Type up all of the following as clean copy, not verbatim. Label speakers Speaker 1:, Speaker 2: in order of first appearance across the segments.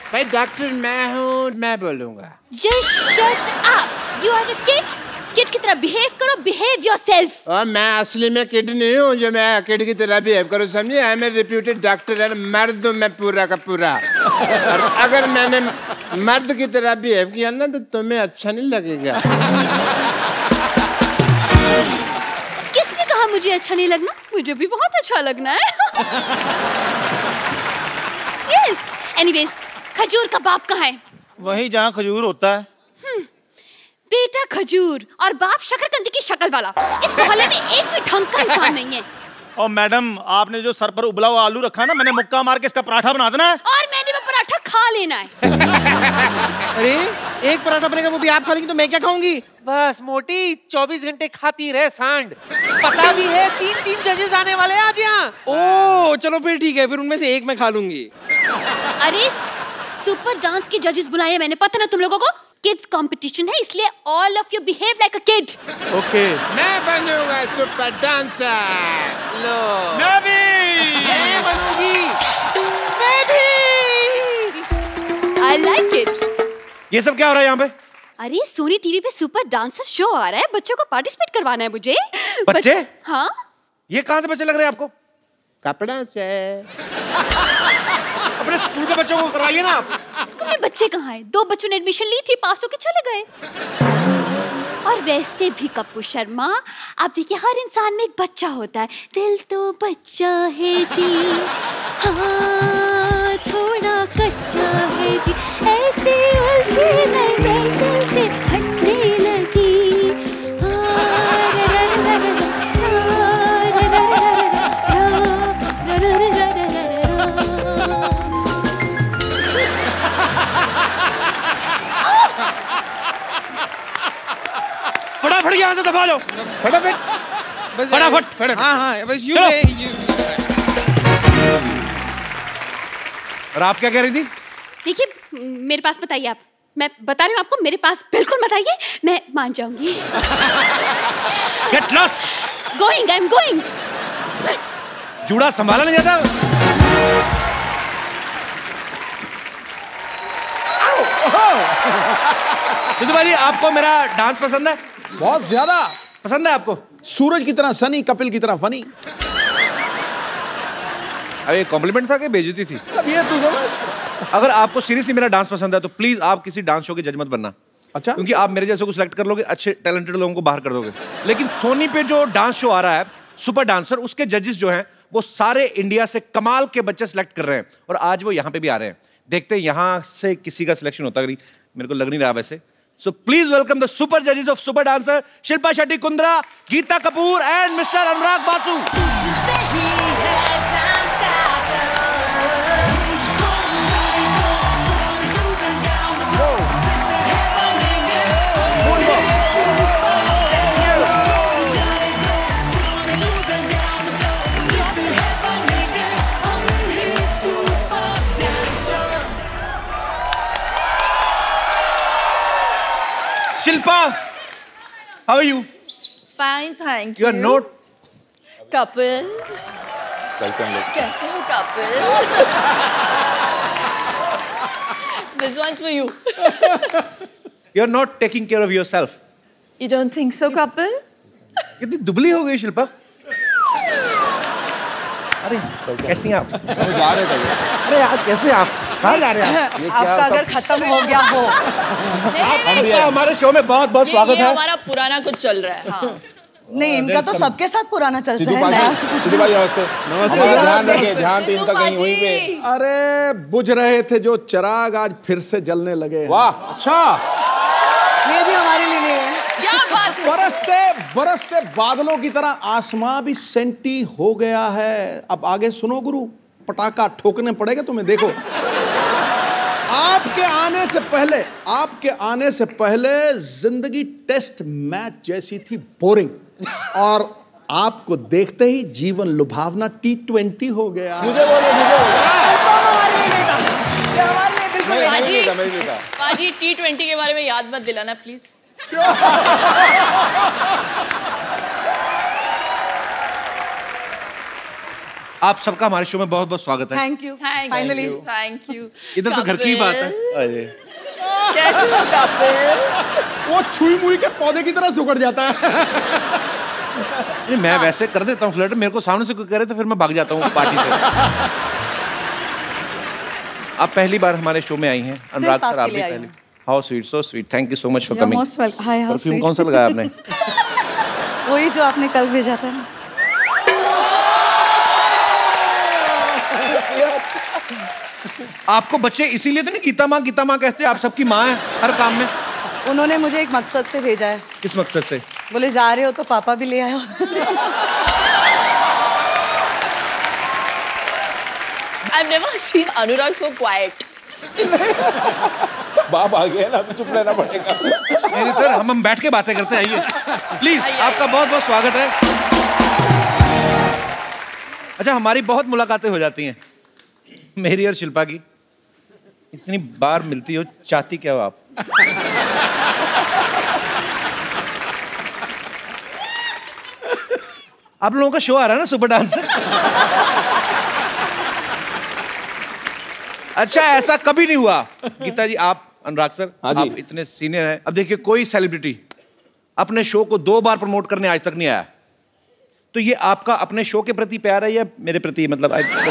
Speaker 1: भाई डॉक्टर मैं हूँ, मैं बोलूँगा।
Speaker 2: Just shut up. You are a kid. Kid की तरह बिहेव करो, बिहेव योरसेल्फ।
Speaker 1: और मैं असली में किड नहीं हूँ जो मैं किड की तरह बिहेव करूँ, समझे? I am a reputed doctor and मर्द हूँ मैं पूरा का पूरा। और अगर मैंने मर्द की तरह बिहेव किया ना तो तुम्हें अच्छा नहीं लगेगा।
Speaker 2: किसने कहा मुझे अच्छा नहीं लगना? मुझे भी बहुत अच्छा लगना है। Yes. Anyways, खजूर का बाप कहाँ है?
Speaker 3: वहीं जहाँ खजूर होता है।
Speaker 2: बेटा खजूर और बाप शकरकंदी की शक्ल वाला। इस मोहल्ले में एक भी ढंग का इंसान नहीं है।
Speaker 3: और मैडम आपने जो सर पर उबला हुआ आलू रखा है ना, मैंने मुक्का मार के इसका पराठा बना देना है।
Speaker 2: और मैंने वो पराठा खा लेना है।
Speaker 4: अरे एक पराठा बनेगा वो भी आप खा लेंगी तो मैं क्या खाऊंगी?
Speaker 5: बस मोटी 24 घंटे खाती रहे सांड। पता भी है 3 जजेस आने वाले हैं आज यहाँ।
Speaker 4: ओह चलो फिर ठीक है, फिर उनमें से एक मैं खा लूंगी।
Speaker 2: अरे सुपर डांस के जजेस बुलाए मैंने, पता ना तुम लोगों को? किड्स कंपटीशन है इसलिए all of you behave like a kid.
Speaker 3: Okay.
Speaker 1: मैं बनूंगा सुपर डांसर।
Speaker 5: लो
Speaker 3: मैं भी।
Speaker 4: मैं बनूंगी।
Speaker 5: मैं भी।
Speaker 2: I like it.
Speaker 3: ये सब क्या हो रहा है यहाँ पे?
Speaker 2: अरे सोनी टीवी पे सुपर डांसर शो आ रहा है, बच्चों को पार्टिसिपेट करवाना है मुझे।
Speaker 3: बच्चे?
Speaker 2: हाँ।
Speaker 3: ये कहाँ से बच्चे लग रहे हैं आपको?
Speaker 1: कपड़ा से।
Speaker 3: अपने स्कूल के बच्चों को कराइए ना आप।
Speaker 2: स्कूल में बच्चे कहाँ हैं? 2 बच्चों ने एडमिशन ली थी, पास होके चले गए। और वैसे भी कप्पू शर्मा, आप देखिए हर इंसान में एक बच्चा होता है। दिल तो बच्चा है जी, हाँ थोड़ा कच्चा है जी, ऐसे उलझी नजर दिल पे हटने लगी।
Speaker 3: फटाफट यहाँ से दफा जाओ।
Speaker 1: फटाफट
Speaker 4: फटाफट। हाँ हाँ बस यू।
Speaker 3: और आप क्या कह रही थी?
Speaker 2: देखिए मेरे पास बताइए आप, मैं बता रही हूँ आपको, मेरे पास बिल्कुल बताइए, मैं मान जाऊंगी।
Speaker 3: Get lost!
Speaker 2: Going, I'm going.
Speaker 3: जूड़ा संभाला नहीं जाता। सिद्धू भाई आपको मेरा डांस पसंद है?
Speaker 6: बहुत ज्यादा
Speaker 3: पसंद है आपको?
Speaker 6: सूरज की तरह सनी, कपिल की तरह फनी।
Speaker 3: अरे कॉम्प्लीमेंट था कि बेइज्जती थी?
Speaker 6: अब ये तू समझ।
Speaker 3: अगर आपको सीरियसली मेरा डांस पसंद है तो प्लीज आप किसी डांस शो के जज मत बनना।
Speaker 6: अच्छा।
Speaker 3: क्योंकि आप मेरे जैसे को सिलेक्ट कर लोगे, अच्छे टैलेंटेड लोगों को बाहर कर दोगे। लेकिन सोनी पे जो डांस शो आ रहा है सुपर डांसर, उसके जजेस जो हैं वो सारे इंडिया से कमाल के बच्चे सिलेक्ट कर रहे हैं और आज वो यहाँ पे भी आ रहे हैं। देखते हैं यहाँ से किसी का सिलेक्शन होता है, मेरे को लग नहीं रहा वैसे। So please welcome the super judges of Super Dancer, Shilpa Shetty Kundra, Geeta Kapoor and Mr. Anurag Basu. Shilpa, how are you?
Speaker 7: Fine, thank you.
Speaker 3: You are not.
Speaker 7: Couple.
Speaker 6: चलते हैं लोग।
Speaker 7: कैसे हो couple? This one's for you.
Speaker 3: You are not taking care of yourself.
Speaker 7: You don't think so, couple?
Speaker 3: कितनी दुबली हो गई शिल्पा? अरे कैसी हैं आप?
Speaker 6: जा रहे थे।
Speaker 3: अरे यार कैसे आप? कहाँ जा रहे हैं आप?
Speaker 7: आपका अगर खत्म हो गया हो।
Speaker 3: आपका हमारे शो में बहुत बहुत स्वागत
Speaker 7: ये
Speaker 3: है।
Speaker 7: हमारा पुराना कुछ चल रहा है। हाँ।
Speaker 8: नहीं इनका तो सबके साथ पुराना चलता है।
Speaker 6: सिद्धू भाई नमस्ते।
Speaker 8: नमस्ते।
Speaker 6: ध्यान रखिए, ध्यान तो इनका कहीं वहीं पे। अरे बुझ रहे थे जो चिराग आज फिर से जलने लगे। वाह अच्छा।
Speaker 8: ये भी हमारे लिए नहीं है।
Speaker 7: क्या बात है?
Speaker 6: बरसते बरसते बादलों की तरह आसमां भी सेंटी हो गया है। अब आगे सुनो गुरु, पटाखा ठोकने पड़ेगा तुम्हें। देखो आपके आने से पहले जिंदगी टेस्ट मैच जैसी थी, बोरिंग। और आपको देखते ही जीवन लुभावना T20 हो गया। मुझे बोलो
Speaker 7: पाजी T20 के बारे में याद मत दिलाना प्लीज।
Speaker 3: आप सबका हमारे शो में बहुत बहुत स्वागत है।
Speaker 8: Thank you
Speaker 7: thank
Speaker 8: finally
Speaker 7: you thank you.
Speaker 3: इधर तो घर की ही बात है।
Speaker 7: कैसे हो कपिल?
Speaker 6: वो छुई मुई के पौधे की तरह सुखड़ जाता है।
Speaker 3: नहीं, मैं वैसे कर देता हूँ फ्लर्ट, मेरे को सामने से कोई करे तो फिर मैं भाग जाता हूँ पार्टी से। आप पहली बार हमारे शो में आई हैं, अनुराग सर आप भी पहली। How sweet, so sweet, thank you so much for coming. Perfume कौन सा लगाया आपने?
Speaker 8: वही जो आपने कल भेजा था ना।
Speaker 3: आपको बच्चे इसीलिए तो नहीं गीता माँ कहते, आप सबकी माँ है हर काम में।
Speaker 8: उन्होंने मुझे एक मकसद से भेजा है।
Speaker 3: किस मकसद से?
Speaker 8: बोले जा रहे हो तो पापा भी ले आयो।
Speaker 7: I've never seen Anurag so quiet.
Speaker 9: बाप आ गया ना, अभी चुप रहना पड़ेगा।
Speaker 3: नहीं सर, हम बैठ के बातें करते हैं, आइए प्लीज। आपका बहुत बहुत स्वागत है। अच्छा, हमारी बहुत मुलाकातें हो जाती हैं, मेरी और शिल्पा की। इतनी बार मिलती हो, चाहती क्या हो आप? आप लोगों का शो आ रहा है ना, सुपर डांसर। अच्छा, ऐसा कभी नहीं हुआ गीता जी, आप अनुराग सर, आप इतने सीनियर हैं। अब देखिए, कोई सेलिब्रिटी अपने शो को 2 बार प्रमोट करने आज तक नहीं आया, तो ये आपका अपने शो के प्रति प्यार है या मेरे प्रति? मतलब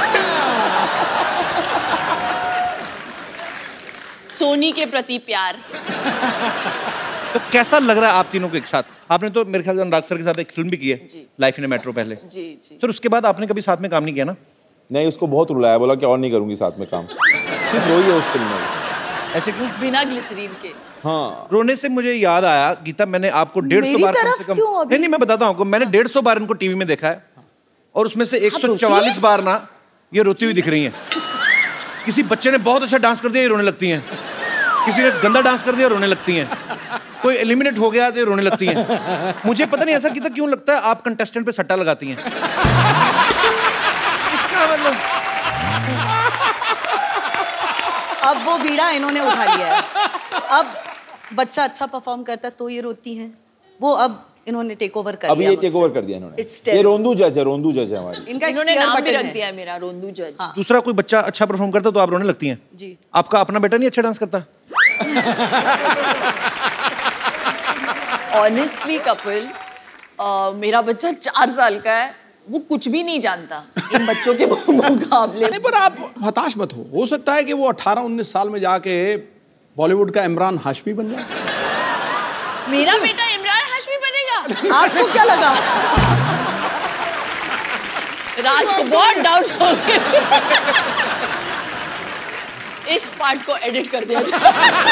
Speaker 7: सोनी के प्रति प्यार।
Speaker 3: तो कैसा लग रहा है आप तीनों को एक साथ? आपने तो मेरे ख्याल से अनुराग सर के साथ एक फिल्म भी की है, लाइफ इन मेट्रो पहले।
Speaker 7: जी जी।
Speaker 3: सर, उसके बाद आपने कभी साथ में काम नहीं किया ना?
Speaker 9: नहीं, उसको बहुत रुलाया, बोला कि और नहीं करूंगी साथ में काम। सिर्फ रोई है उस फिल्म में।
Speaker 3: ऐसे क्यों?
Speaker 7: बिना ग्लिसरीन के।
Speaker 9: हाँ,
Speaker 3: रोने से मुझे याद आया गीता, मैंने आपको 150 बार कम से कम, नहीं मैं बताता हूँ आपको, मैंने 150 बार इनको टीवी में देखा है, और उसमें से 144 बार ना ये रोती हुई दिख रही हैं। किसी बच्चे ने बहुत अच्छा डांस कर दिया, ये रोने लगती हैं। किसी ने गंदा डांस कर दिया, रोने लगती हैं। कोई एलिमिनेट हो गया तो रोने लगती हैं। मुझे पता नहीं ऐसा गीता क्यों लगता है आप कंटेस्टेंट पे सट्टा लगाती हैं। इसका मतलब
Speaker 8: अब वो बीड़ा इन्होंने उठा लिया है। अब बच्चा अच्छा परफॉर्म करता है तो ये रोती हैं, वो अब इन्होंने टेक ओवर कर लिया।
Speaker 9: अब ये टेक ओवर कर दिया इन्होंने। ये रोंदू जज है, रोंदू जज है हमारी।
Speaker 7: इन्होंने नाम भी रख दिया है मेरा, रोंदू जज।
Speaker 3: दूसरा कोई बच्चा अच्छा परफॉर्म करता तो आप रोने लगती हैं?
Speaker 8: जी।
Speaker 3: आपका अपना बेटा नहीं अच्छा डांस करता?
Speaker 7: ऑनेस्टली कपिल, मेरा बच्चा 4 साल का है, वो कुछ भी नहीं जानता इन बच्चों के मुकाबले।
Speaker 6: नहीं, पर आप हताश मत हो सकता है कि वो 18-19 साल में जाके बॉलीवुड का इमरान हाशमी बन जाए।
Speaker 7: मेरा बेटा इमरान हाशमी बनेगा?
Speaker 8: आपको क्या लगा?
Speaker 7: राज को बहुत डाउट हो गए। इस पार्ट को एडिट कर दिया जाए।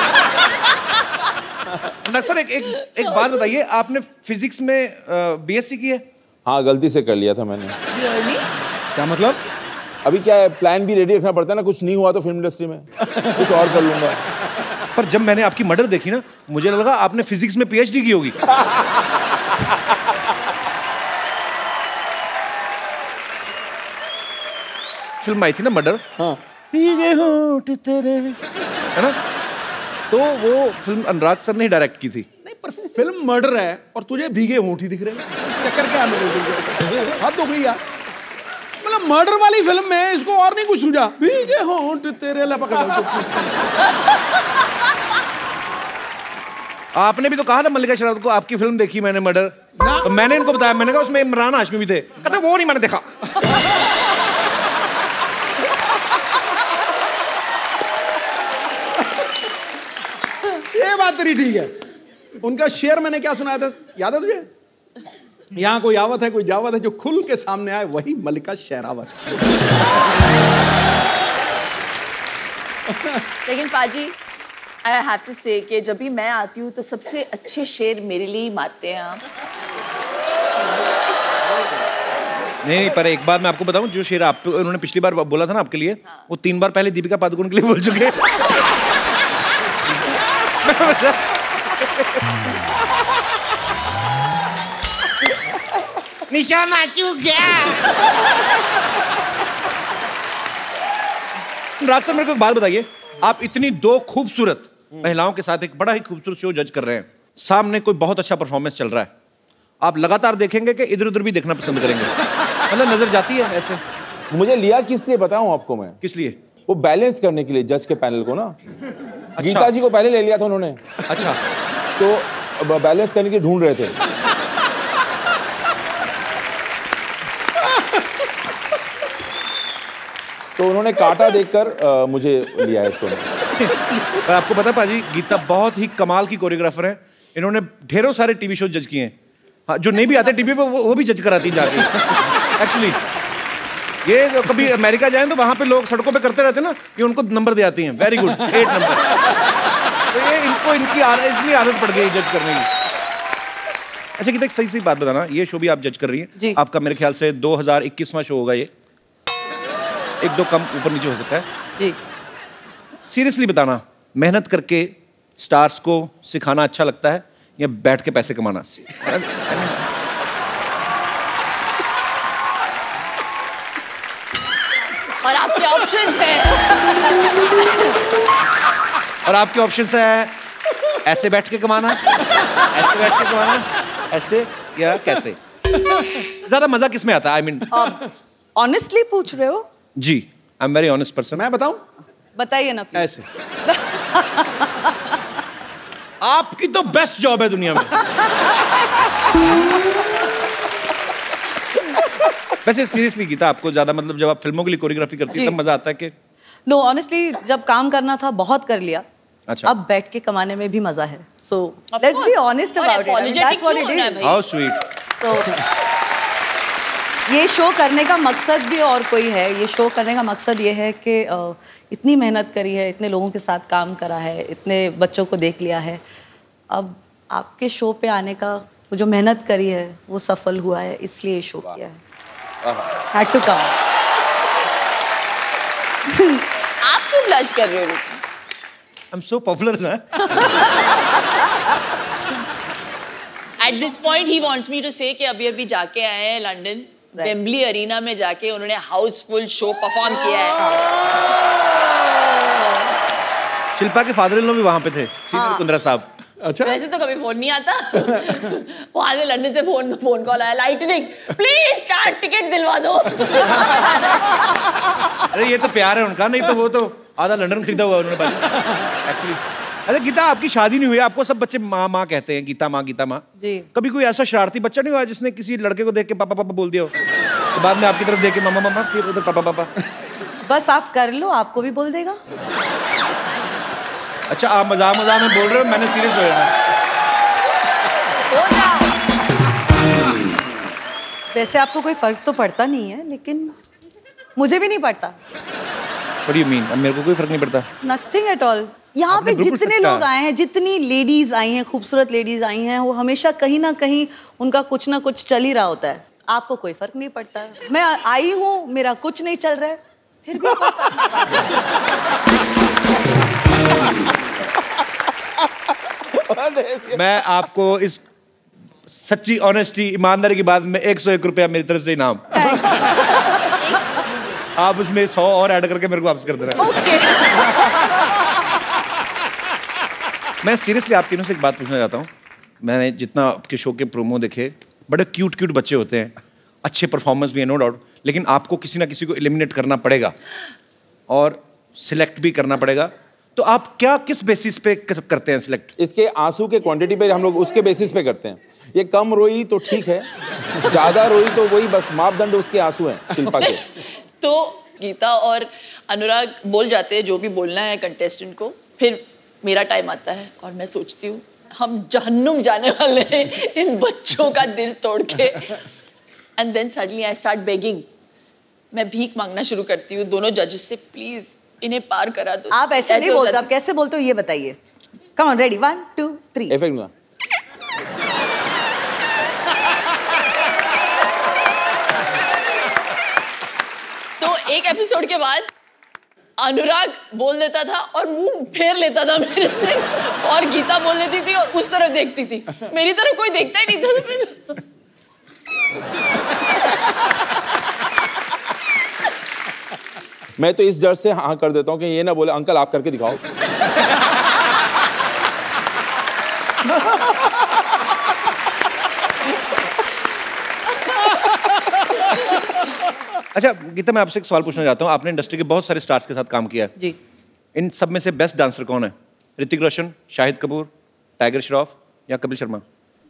Speaker 3: सर, एक बात बताइए, आपने फिजिक्स में बीएससी की है?
Speaker 9: हाँ, गलती से कर लिया था मैंने।
Speaker 6: क्या मतलब?
Speaker 9: अभी क्या है, प्लान भी रेडी रखना पड़ता है ना, कुछ नहीं हुआ तो फिल्म इंडस्ट्री में कुछ और कर लूंगा।
Speaker 3: पर जब मैंने आपकी मर्डर देखी ना, मुझे लगा आपने फिजिक्स में पीएचडी की होगी। फिल्म आई थी ना मर्डर,
Speaker 9: हाँ,
Speaker 3: भीगे होंठ तेरे, है ना? तो वो फिल्म अनुराग सर ने डायरेक्ट की थी।
Speaker 6: नहीं, पर फिल्म मर्डर है और तुझे भीगे होंठ ही दिख रहे हैं। चक्कर क्या है मेरे? हाथ धो गई यार। मतलब मर्डर वाली फिल्म में इसको और नहीं कुछ सूझा, भीगे होंठ तेरे लपक।
Speaker 3: आपने भी तो कहा था मल्लिका शेरावत को, आपकी फिल्म देखी मैंने मर्डर, तो मैंने इनको बताया, मैंने कहा उसमें इमरान हाशमी भी थे। कहते वो नहीं मैंने देखा।
Speaker 6: ये बात तेरी ठीक है। उनका शेर मैंने क्या सुनाया था, याद है तुझे? यहाँ कोई आवत है, कोई जावत है, जो खुल के सामने आए वही मल्लिका शेरावत।
Speaker 7: लेकिन पाजी, आई हैव टू से कि जब भी मैं आती हूँ तो सबसे अच्छे शेर मेरे लिए ही मारते हैं आप।
Speaker 3: नहीं, पर एक बात मैं आपको बताऊं, जो शेर आप उन्होंने पिछली बार बोला था ना आपके लिए, वो 3 बार पहले दीपिका पादुकोण के लिए बोल चुके हैं।
Speaker 1: निशाना चूक गया।
Speaker 3: राज सर, मेरे को एक बात बताइए, आप इतनी 2 खूबसूरत महिलाओं के साथ एक बड़ा ही खूबसूरत शो जज कर रहे हैं, सामने कोई बहुत अच्छा परफॉर्मेंस चल रहा है, आप लगातार देखेंगे कि इधर उधर भी देखना पसंद करेंगे? मतलब नजर जाती है ऐसे?
Speaker 9: मुझे लिया किस लिए बताऊं आपको मैं?
Speaker 3: किस लिए?
Speaker 9: वो बैलेंस करने के लिए जज के पैनल को ना। गीता जी को पहले ले लिया था उन्होंने।
Speaker 3: अच्छा।
Speaker 9: तो बैलेंस करने के ढूंढ रहे थे। तो उन्होंने काटा देखकर मुझे लिया है शो में।
Speaker 3: पर आपको पता पाजी, गीता बहुत ही कमाल की कोरियोग्राफर है। इन्होंने ढेरों सारे टीवी शो जज किए हैं। हाँ, जो नहीं भी आते टीवी पे वो भी जज कराती जाके। एक्चुअली ये तो कभी अमेरिका जाएं तो वहां पे लोग सड़कों पे करते रहते हैं ना, ये उनको नंबर दे आती हैं, वेरी गुड 8 नंबर। तो ये इनको इतनी आदत पड़ गई जज करने की। अच्छा गीता, एक सही बात बताना, ये शो भी आप जज कर रही हैं, आपका मेरे ख्याल से 2021वां शो होगा ये, 1-2 कम ऊपर नीचे हो सकता है जी। सीरियसली बताना, मेहनत करके स्टार्स को सिखाना अच्छा लगता है या बैठ के पैसे कमाना?
Speaker 7: और आपके ऑप्शंस हैं।
Speaker 3: और आपके ऑप्शंस है ऐसे बैठ के कमाना, ऐसे बैठ के कमाना, ऐसे या कैसे? ज्यादा मजा किसमें आता है? आई मीन
Speaker 8: ऑनेस्टली पूछ रहे हो?
Speaker 3: जी, I am very honest person.
Speaker 6: मैं बताऊं?
Speaker 8: बताइए ना please।
Speaker 6: ऐसे।
Speaker 3: आपकी तो बेस्ट जॉब है दुनिया में। वैसे सीरियसली गीता, आपको ज्यादा मतलब जब आप फिल्मों के लिए कोरियोग्राफी करती है तब मजा आता है कि?
Speaker 8: नो ऑनेस्टली, जब काम करना था बहुत कर लिया।
Speaker 3: अच्छा।
Speaker 8: अब बैठ के कमाने में भी मजा है। So let's be honest about it. That's what it is.
Speaker 3: How sweet.
Speaker 8: तो ये शो करने का मकसद भी और कोई है। ये शो करने का मकसद ये है कि इतनी मेहनत करी है, इतने लोगों के साथ काम करा है, इतने बच्चों को देख लिया है, अब आपके शो पे आने का वो जो मेहनत करी है वो सफल हुआ है, इसलिए ये शो किया है। Had to come।
Speaker 7: आप क्यों ब्लश कर रहे हो?
Speaker 3: I'm so popular ना।
Speaker 7: At this point he wants me to say कि अभी जाके आए हैं लंदन, वेम्बली अरीना में जाके उन्होंने हाउसफुल शो परफॉर्म किया है।
Speaker 3: शिल्पा के फादर इन लॉ भी वहां पे थे, सीनियर कुंद्रा साहब।
Speaker 6: अच्छा।
Speaker 7: वैसे तो कभी फोन नहीं आता। वहां से लंदन से फोन कॉल आया, लाइटनिंग प्लीज 4 टिकट दिलवा दो।
Speaker 3: अरे ये तो प्यार है उनका, नहीं तो वो तो आधा लंदन खरीदा हुआ उन्होंने एक्चुअली। अरे गीता, आपकी शादी नहीं हुई, आपको सब बच्चे माँ माँ कहते हैं, गीता माँ जी। कभी कोई ऐसा शरारती बच्चा नहीं हुआ जिसने किसी लड़के को देख के पापा पापा बोल दिया हो, तो बाद में आपकी तरफ देख के मामा मामा, फिर उधर पापा पापा?
Speaker 8: बस आप कर लो, आपको भी बोल देगा।
Speaker 3: अच्छा, आप मजाक में बोल रहे हो, मैंने सीरियस हो जाना।
Speaker 8: वैसे आपको कोई फर्क तो पड़ता नहीं है, लेकिन मुझे भी नहीं पड़ता।
Speaker 3: What do you mean? अब मेरे को कोई फर्क नहीं पड़ता?
Speaker 8: Nothing at all। यहाँ पे जितने लोग आए हैं, जितनी लेडीज आई हैं, खूबसूरत लेडीज आई हैं, वो हमेशा कहीं ना कहीं उनका कुछ ना कुछ चल ही रहा होता है। आपको कोई फर्क नहीं पड़ता। मैं आई हूँ, मेरा कुछ नहीं चल रहा है, फिर भी
Speaker 3: मैं आपको इस सच्ची ऑनेस्टी ईमानदारी की बात में 101 रुपया मेरी तरफ से इनाम। आप उसमें 100 और ऐड करके मेरे को वापस कर देना। मैं सीरियसली आप तीनों से एक बात पूछना चाहता हूँ। मैंने जितना आपके शो के प्रोमो देखे, बड़े क्यूट बच्चे होते हैं, अच्छे परफॉर्मेंस भी है नो डाउट, लेकिन आपको किसी ना किसी को एलिमिनेट करना पड़ेगा और सिलेक्ट भी करना पड़ेगा। तो आप क्या किस बेसिस पे करते हैं सिलेक्ट?
Speaker 9: इसके आंसू के क्वांटिटी पे हम लोग उसके बेसिस पे करते हैं। ये कम रोई तो ठीक है, ज्यादा रोई तो वही बस मापदंड उसके आंसू हैं शिल्पा के।
Speaker 7: तो गीता और अनुराग बोल जाते हैं जो भी बोलना है कंटेस्टेंट को, फिर मेरा टाइम आता है और मैं सोचती हूँ हम जहन्नुम जाने वाले हैं इन बच्चों का दिल तोड़ के। And then suddenly I start begging. मैं भीख मांगना शुरू करती हूँ दोनों जजेस से, प्लीज इन्हें पार करा दो।
Speaker 8: आप ऐसे नहीं बोलते, आप कैसे बोलते हो ये बताइए। Come on, ready, 1 2 3।
Speaker 9: इफेक्ट में
Speaker 7: तो एक एपिसोड के बाद अनुराग बोल देता था और मुंह फेर लेता था मेरे से, और गीता बोल देती थी और उस तरफ देखती थी, मेरी तरफ कोई देखता ही नहीं था।
Speaker 9: मैं तो इस डर से हाँ कर देता हूँ कि ये ना बोले अंकल आप करके दिखाओ।
Speaker 3: अच्छा गीता, मैं आपसे एक सवाल पूछना चाहता हूँ। आपने इंडस्ट्री के बहुत सारे स्टार्स के साथ काम किया है
Speaker 8: जी।
Speaker 3: इन सब में से बेस्ट डांसर कौन है? ऋतिक रोशन, शाहिद कपूर, टाइगर श्रॉफ या कपिल शर्मा?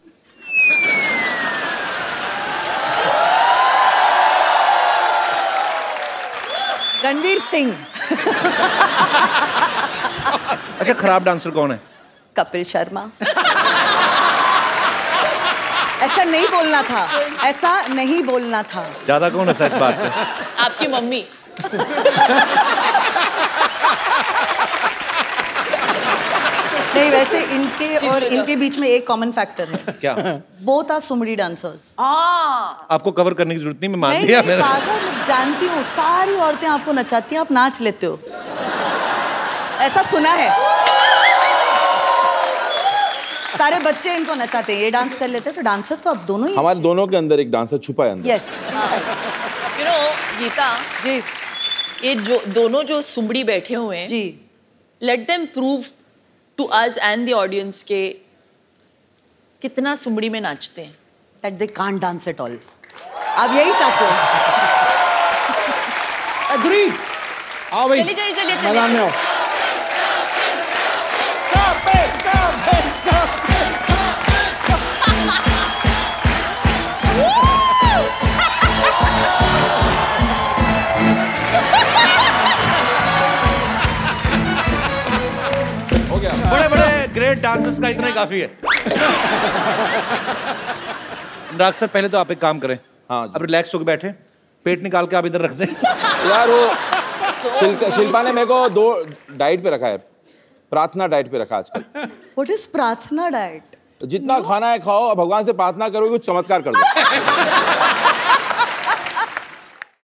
Speaker 8: रणवीर सिंह।
Speaker 3: अच्छा, खराब डांसर कौन है?
Speaker 8: कपिल शर्मा। ऐसा नहीं बोलना था, ऐसा नहीं बोलना था।
Speaker 3: ज्यादा कौन हंसा इस बात पे?
Speaker 7: आपकी मम्मी।
Speaker 8: नहीं, वैसे इनके और इनके बीच में एक कॉमन फैक्टर है।
Speaker 3: क्या?
Speaker 8: बोथ आर सुमड़ी डांसर्स।
Speaker 3: आपको कवर करने की जरूरत नहीं, मैं मान
Speaker 8: नहीं,
Speaker 3: लिया।
Speaker 8: नहीं, पागल, जानती हूँ सारी औरतें आपको नचाती हैं, आप नाच लेते हो, ऐसा सुना है। सारे बच्चे इनको नचाते हैं, ये डांस कर लेते हैं, तो डांसर तो अब दोनों ही।
Speaker 9: हमारे दोनों के अंदर एक डांसर छुपा है अंदर।
Speaker 8: Yes.
Speaker 7: You know Geeta
Speaker 8: ji,
Speaker 7: ये जो दोनों जो सुमड़ी बैठे हुए हैं
Speaker 8: जी,
Speaker 7: let them prove to us and the audience के कितना सुमड़ी में नाचते हैं।
Speaker 8: That they can't dance at all. आप यही चाहते हो?
Speaker 6: एग्री। आओ भाई,
Speaker 7: चलिए
Speaker 6: मैदान में आओ।
Speaker 3: बड़े बड़े ग्रेट डांसर्स का इतना ही काफी है। अनुराग सर, पहले तो आप एक काम करें।
Speaker 9: हाँ,
Speaker 3: अब रिलैक्स होकर बैठे, पेट निकाल के आप इधर रख दें।
Speaker 9: यार वो शिल्पा ने मेरे को 2 डाइट पे रखा है। प्रार्थना डाइट पे रखा आजकल।
Speaker 8: What is Prarthana diet?
Speaker 9: जितना खाना है खाओ और भगवान से प्रार्थना करो कि कुछ चमत्कार कर दो।